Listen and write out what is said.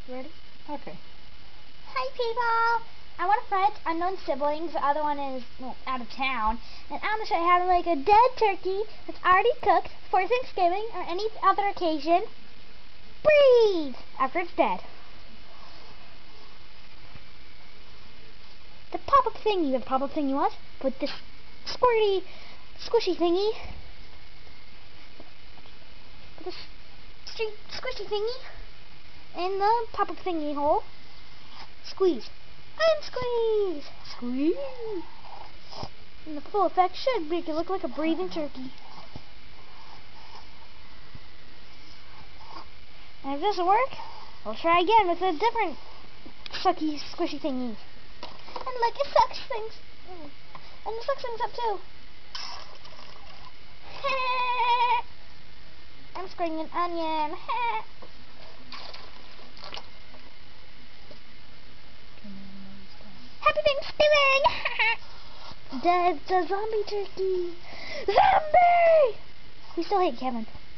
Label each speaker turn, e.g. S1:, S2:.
S1: Ready? Okay.
S2: Hi people! I want a friend, unknown siblings, the other one is, well, out of town, and I'm going to show you how to make a dead turkey that's already cooked for Thanksgiving or any other occasion. Breathe! After it's dead. The pop-up thingy, the pop-up thingy was, put this squirty, squishy thingy, put this squishy thingy in the pop-up thingy hole. Squeeze. And squeeze! Squeeze! And the full effect should make it look like a breathing turkey. And if it doesn't work, we'll try again with a different sucky, squishy thingy. And look, it sucks things. And it sucks things up too. I'm squirting an onion. Happy Thanksgiving! Dead the zombie turkey! Zombie! We still hate Kevin.